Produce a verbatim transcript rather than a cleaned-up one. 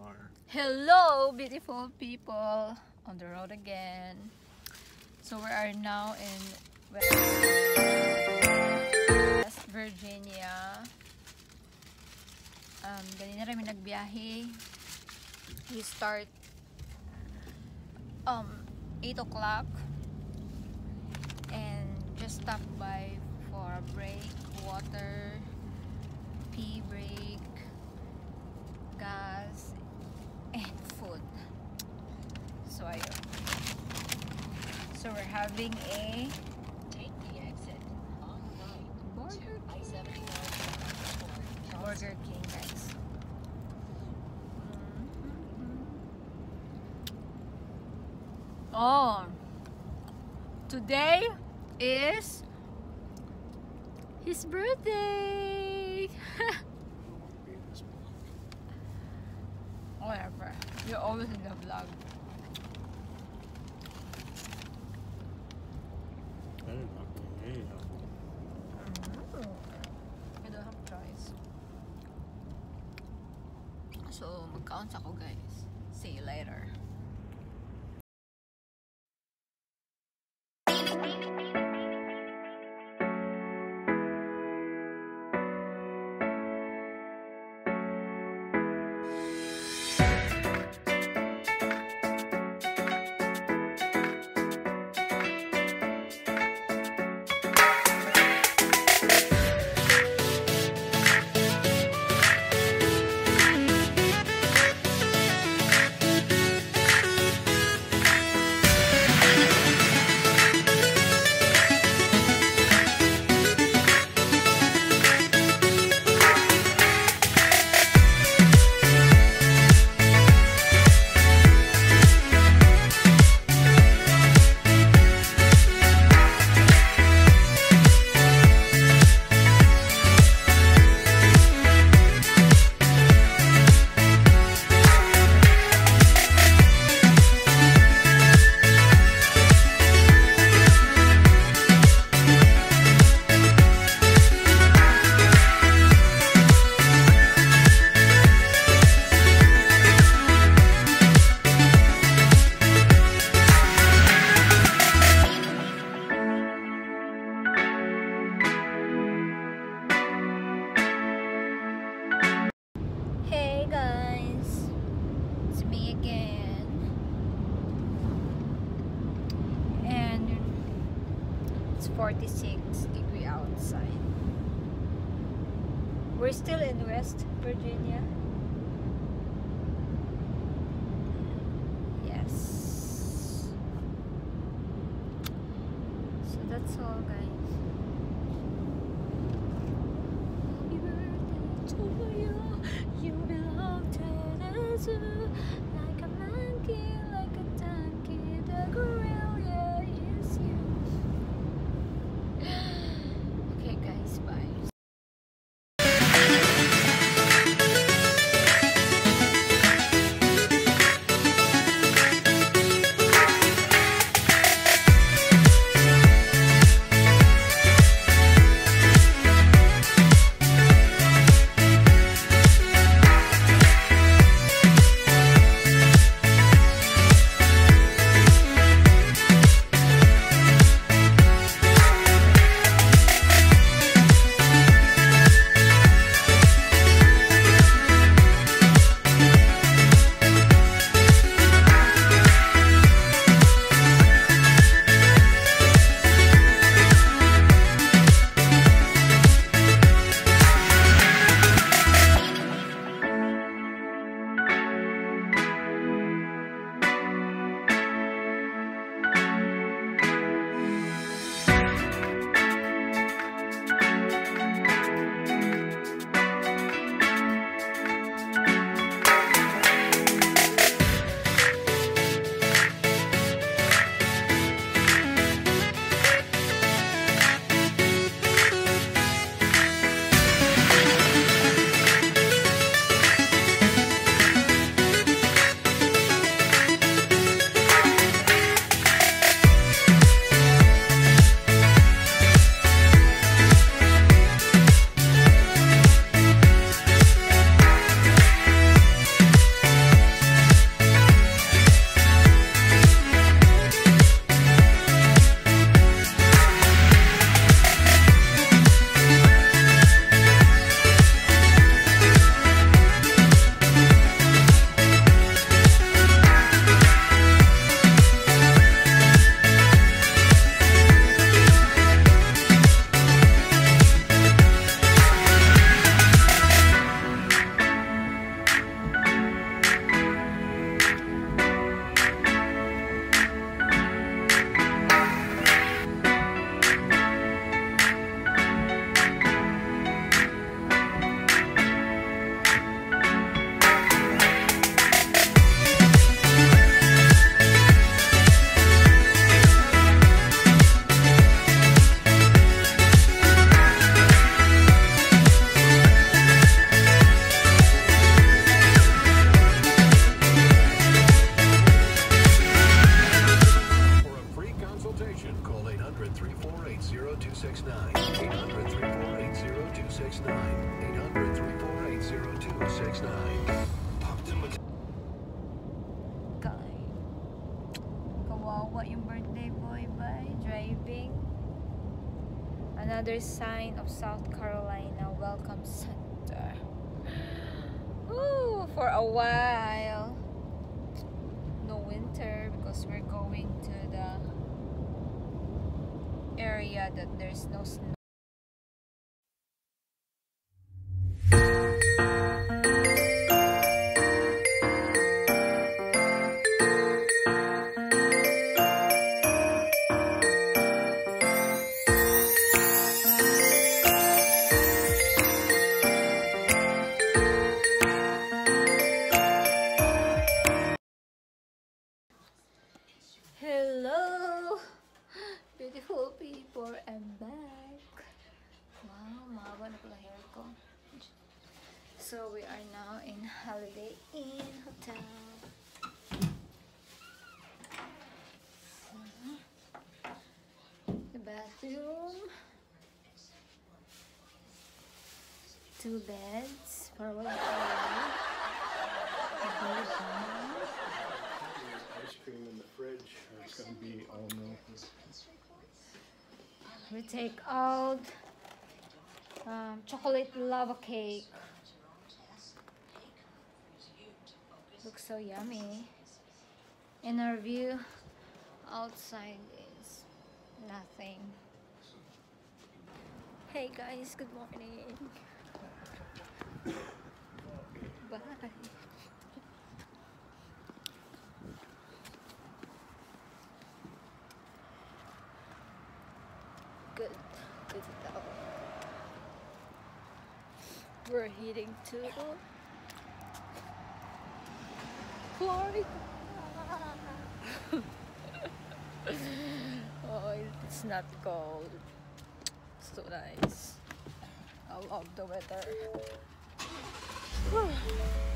are. Hello, beautiful people, on the road again. So we are now in West Virginia. Um, ganina rin nagbiyahe. We start um eight o'clock and just stop by for a break, water, pee break, gas, and food. So ayun. So we're having a Take the exit on right Burger to I King. seventy-nine Burger King, guys. Oh, today is his birthday. Whatever. You're always in the vlog. I didn't know. Yeah. I don't have choice. So, mag-count ako, guys. See you later. Hey guys, it's me again, and it's forty-six degrees outside. We're still in West Virginia. Yes. So that's all, guys. Happy birthday to you. You belong to us, like a monkey, like a donkey, the gorilla is you. Okay, guys, bye. leaving. Another sign of South Carolina Welcome Center. Ooh, for a while. No winter because we're going to the area that there's no snow. Hello, beautiful people, I'm back. Wow, mahaba na pala hair ko. So we are now in Holiday Inn Hotel. The bathroom, two beds for one hour. Ice cream in the fridge, or it's gonna be all milk. We take out um, chocolate lava cake. Looks so yummy. And our view outside is nothing. Hey guys, good morning. Bye. Good, good though. We're heading to Florida. Oh, it's not cold. It's so nice. I love the weather.